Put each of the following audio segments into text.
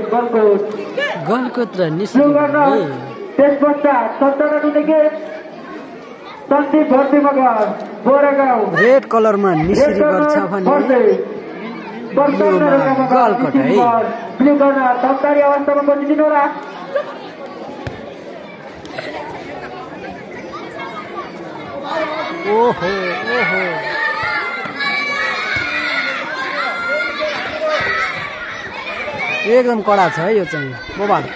गलकोट र निस्री त्यसपश्चात सन्तान नुनेके सन्दीप भर्ती मगर बोरागाउँ रेड कलरमा निस्री गर्छ भने गलकोट है ब्लू कर्नर तम्कारी अवस्थामा बसिदिनु होला ओहो ओहो एकदम कडा छ है यो चाहिँ मोबाइल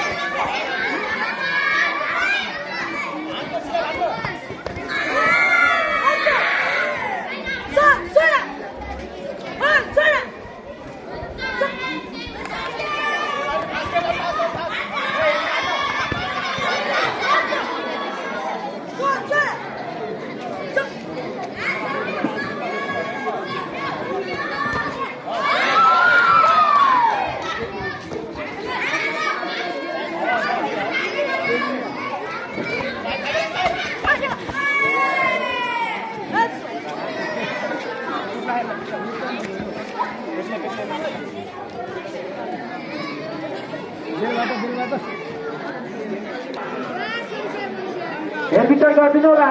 हेरविचार गरिदिनु होला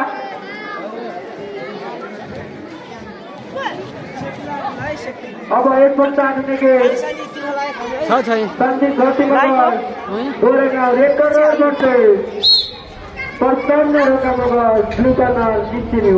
अब एकपल्ट नुनेके सन्दीप भर्ती मगर बोरागाउँ रेड कर्नर गर्दै प्रचण्ड रोका मगर ब्लू कर्नर निस्किने